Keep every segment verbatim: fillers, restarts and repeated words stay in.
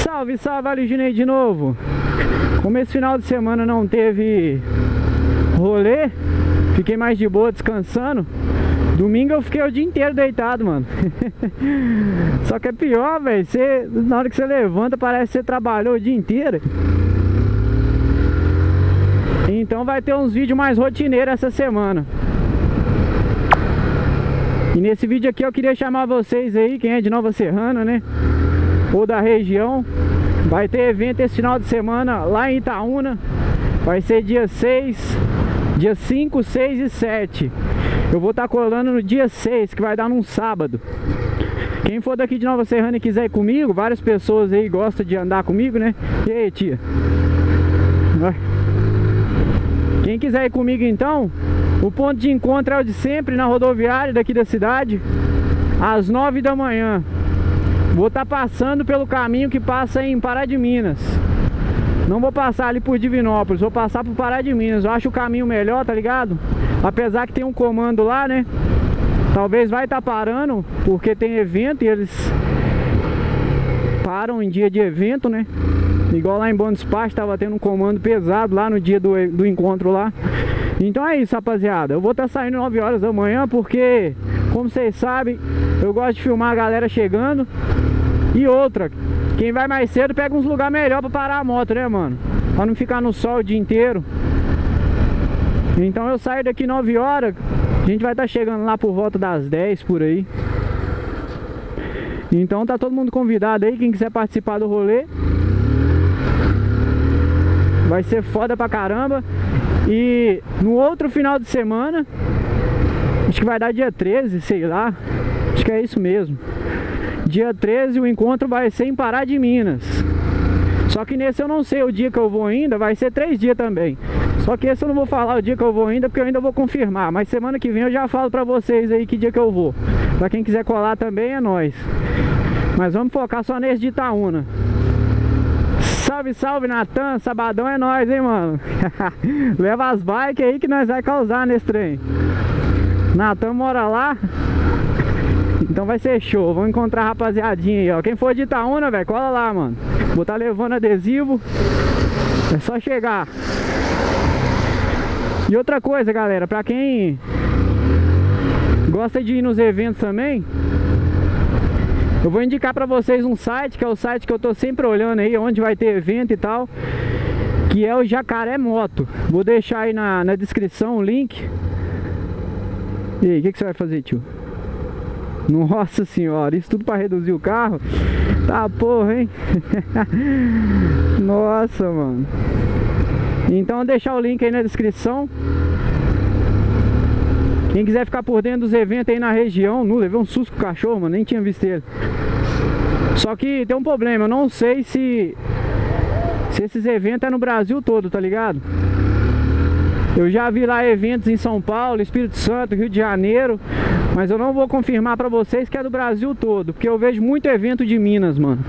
Salve, salve, Alijinei de novo. Como esse final de semana não teve rolê, fiquei mais de boa descansando. Domingo eu fiquei o dia inteiro deitado, mano. Só que é pior, velho. Você, na hora que você levanta, parece que você trabalhou o dia inteiro. Então vai ter uns vídeos mais rotineiros essa semana. E nesse vídeo aqui eu queria chamar vocês aí, quem é de Nova Serrana, né, ou da região. Vai ter evento esse final de semana lá em Itaúna. Vai ser dia seis, dia cinco, seis e sete. Eu vou estar colando no dia seis, que vai dar num sábado. Quem for daqui de Nova Serrana e quiser ir comigo, várias pessoas aí gostam de andar comigo, né? E aí, tia? Quem quiser ir comigo então, o ponto de encontro é o de sempre, na rodoviária daqui da cidade, às nove da manhã. Vou estar passando pelo caminho que passa em Pará de Minas. Não vou passar ali por Divinópolis, vou passar por Pará de Minas. Eu acho o caminho melhor, tá ligado? Apesar que tem um comando lá, né? Talvez vai estar parando, porque tem evento e eles param em dia de evento, né? Igual lá em Bom Despacho, tava tendo um comando pesado lá no dia do, do encontro lá. Então é isso, rapaziada. Eu vou estar saindo nove horas da manhã, porque, como vocês sabem, eu gosto de filmar a galera chegando. E outra, quem vai mais cedo pega uns lugares melhor pra parar a moto, né, mano? Pra não ficar no sol o dia inteiro. Então eu saio daqui nove horas. A gente vai estar chegando lá por volta das dez, por aí. Então tá todo mundo convidado aí, quem quiser participar do rolê. Vai ser foda pra caramba. E no outro final de semana, acho que vai dar dia treze, sei lá. Acho que é isso mesmo. Dia treze o encontro vai ser em Pará de Minas. Só que nesse eu não sei o dia que eu vou ainda, vai ser três dias também. Só que esse eu não vou falar o dia que eu vou ainda, porque eu ainda vou confirmar. Mas semana que vem eu já falo pra vocês aí que dia que eu vou. Pra quem quiser colar também é nóis. Mas vamos focar só nesse de Itaúna. Salve, salve, Natan, sabadão é nóis, hein, mano. Leva as bikes aí que nós vai causar nesse trem. Natan mora lá. Então vai ser show, vamos encontrar a rapaziadinha aí, ó. Quem for de Itaúna, velho, cola lá, mano. Vou estar levando adesivo. É só chegar. E outra coisa, galera, pra quem gosta de ir nos eventos também, eu vou indicar pra vocês um site, que é o site que eu tô sempre olhando aí, onde vai ter evento e tal, que é o Jacaré Moto. Vou deixar aí na, na descrição o link. E aí, o que, que você vai fazer, tio? Nossa senhora, isso tudo pra reduzir o carro? Tá porra, hein? Nossa, mano. Então vou deixar o link aí na descrição. Quem quiser ficar por dentro dos eventos aí na região. Não, levei um susto com o cachorro, mano, nem tinha visto ele. Só que tem um problema, eu não sei se Se esses eventos é no Brasil todo, tá ligado? Eu já vi lá eventos em São Paulo, Espírito Santo, Rio de Janeiro, mas eu não vou confirmar pra vocês que é do Brasil todo, porque eu vejo muito evento de Minas, mano.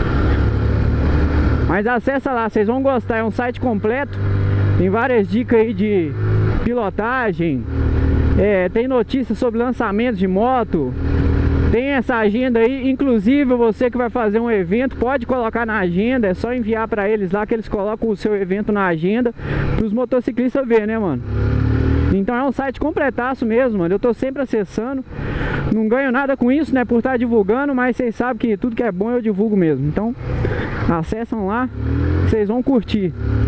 Mas acessa lá, vocês vão gostar, é um site completo. Tem várias dicas aí de pilotagem, é, tem notícias sobre lançamentos de moto. Tem essa agenda aí, inclusive você que vai fazer um evento pode colocar na agenda, é só enviar pra eles lá que eles colocam o seu evento na agenda pros motociclistas ver, né, mano? Então é um site completaço mesmo, mano. Eu tô sempre acessando, não ganho nada com isso, né, por estar divulgando, mas vocês sabem que tudo que é bom eu divulgo mesmo. Então acessam lá, vocês vão curtir.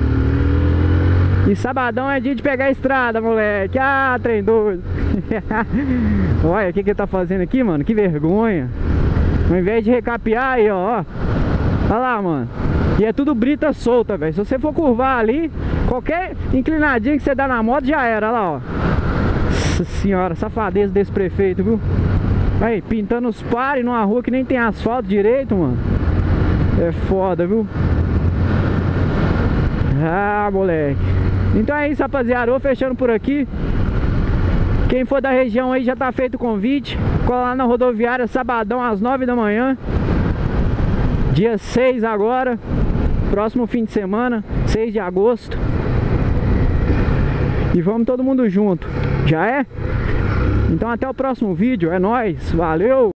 E sabadão é dia de pegar a estrada, moleque. Ah, trem doido. Olha o que que ele tá fazendo aqui, mano. Que vergonha. Ao invés de recapear aí, ó. Olha lá, mano. E é tudo brita solta, velho. Se você for curvar ali, qualquer inclinadinha que você dá na moto já era. Olha lá, ó. Nossa senhora, safadeza desse prefeito, viu? Aí, pintando os pares numa rua que nem tem asfalto direito, mano. É foda, viu? Ah, moleque. Então é isso, rapaziada, eu vou fechando por aqui. Quem for da região aí já tá feito o convite. Cola lá na rodoviária, sabadão às nove da manhã. Dia seis agora. Próximo fim de semana, seis de agosto. E vamos todo mundo junto. Já é? Então até o próximo vídeo, é nóis, valeu!